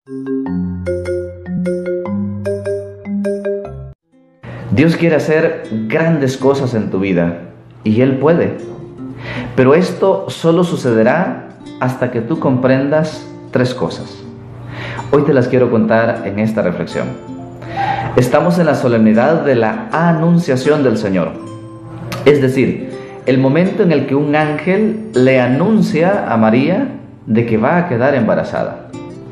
Dios quiere hacer grandes cosas en tu vida y Él puede, pero esto solo sucederá hasta que tú comprendas tres cosas. Hoy te las quiero contar en esta reflexión. Estamos en la solemnidad de la anunciación del Señor, es decir, el momento en el que un ángel le anuncia a María de que va a quedar embarazada.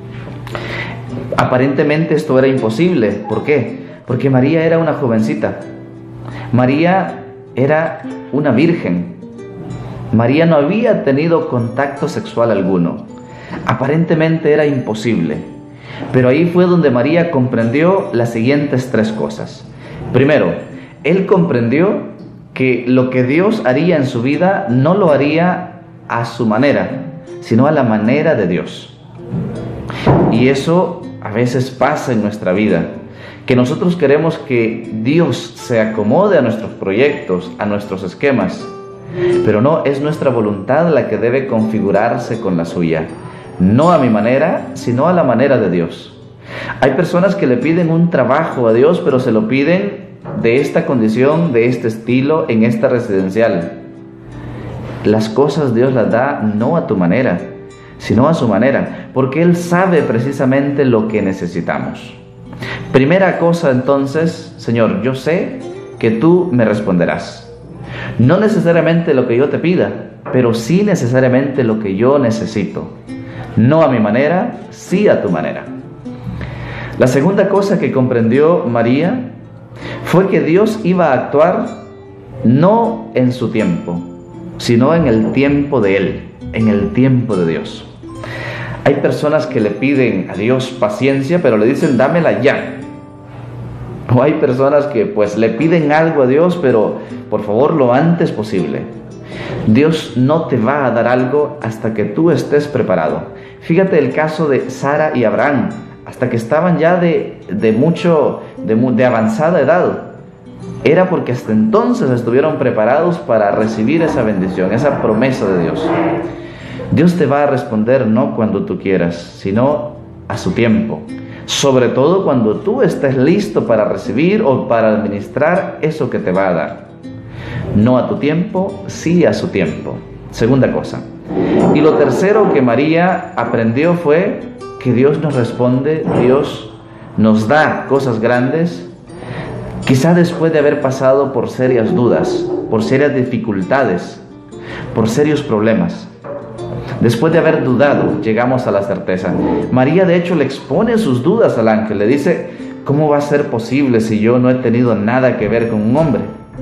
Aparentemente esto era imposible. ¿Por qué? Porque María era una jovencita. María era una virgen. María no había tenido contacto sexual alguno. Aparentemente era imposible. Pero ahí fue donde María comprendió las siguientes tres cosas. Primero, él comprendió que lo que Dios haría en su vida no lo haría a su manera, sino a la manera de Dios. Y eso a veces pasa en nuestra vida, que nosotros queremos que Dios se acomode a nuestros proyectos, a nuestros esquemas, pero no, es nuestra voluntad la que debe configurarse con la suya, no a mi manera, sino a la manera de Dios. Hay personas que le piden un trabajo a Dios, pero se lo piden de esta condición, de este estilo, en esta residencial. Las cosas Dios las da no a tu manera, sino a su manera, porque Él sabe precisamente lo que necesitamos. Primera cosa entonces, Señor, yo sé que tú me responderás. No necesariamente lo que yo te pida, pero sí necesariamente lo que yo necesito. No a mi manera, sí a tu manera. La segunda cosa que comprendió María fue que Dios iba a actuar no en su tiempo, sino en el tiempo de Él, en el tiempo de Dios. Hay personas que le piden a Dios paciencia, pero le dicen, dámela ya. O hay personas que pues le piden algo a Dios, pero por favor lo antes posible. Dios no te va a dar algo hasta que tú estés preparado. Fíjate el caso de Sara y Abraham, hasta que estaban ya de avanzada edad. Era porque hasta entonces estuvieron preparados para recibir esa bendición, esa promesa de Dios. Dios te va a responder no cuando tú quieras, sino a su tiempo. Sobre todo cuando tú estés listo para recibir o para administrar eso que te va a dar. No a tu tiempo, sí a su tiempo. Segunda cosa. Y lo tercero que María aprendió fue que Dios nos responde, Dios nos da cosas grandes, quizá después de haber pasado por serias dudas, por serias dificultades, por serios problemas. Después de haber dudado, llegamos a la certeza. María, de hecho, le expone sus dudas al ángel. Le dice, ¿cómo va a ser posible si yo no he tenido nada que ver con un hombre?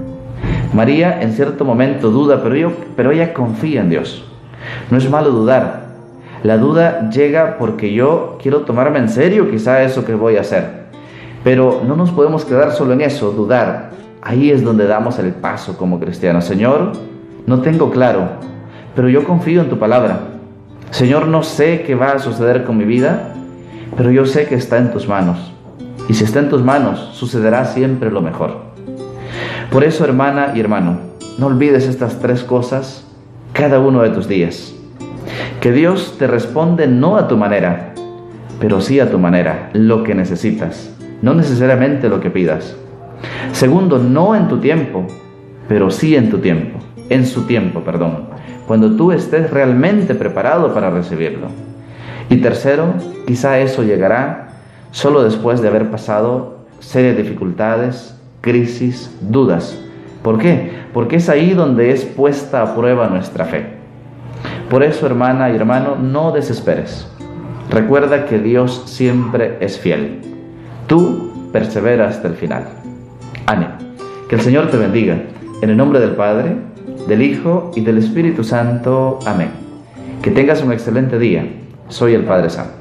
María, en cierto momento, duda, pero ella confía en Dios. No es malo dudar. La duda llega porque yo quiero tomarme en serio quizá eso que voy a hacer. Pero no nos podemos quedar solo en eso, dudar. Ahí es donde damos el paso como cristianos. Señor, no tengo claro, pero yo confío en tu palabra. Señor, no sé qué va a suceder con mi vida, pero yo sé que está en tus manos. Y si está en tus manos, sucederá siempre lo mejor. Por eso, hermana y hermano, no olvides estas tres cosas cada uno de tus días. Que Dios te responde no a tu manera, pero sí a tu manera, lo que necesitas, no necesariamente lo que pidas. Segundo, no en tu tiempo, pero sí en tu tiempo, en su tiempo, perdón, cuando tú estés realmente preparado para recibirlo. Y tercero, quizá eso llegará solo después de haber pasado serias dificultades, crisis, dudas. ¿Por qué? Porque es ahí donde es puesta a prueba nuestra fe. Por eso, hermana y hermano, no desesperes. Recuerda que Dios siempre es fiel. Tú persevera hasta el final. Ánimo. Que el Señor te bendiga. En el nombre del Padre, del Hijo y del Espíritu Santo. Amén. Que tengas un excelente día. Soy el Padre Santo.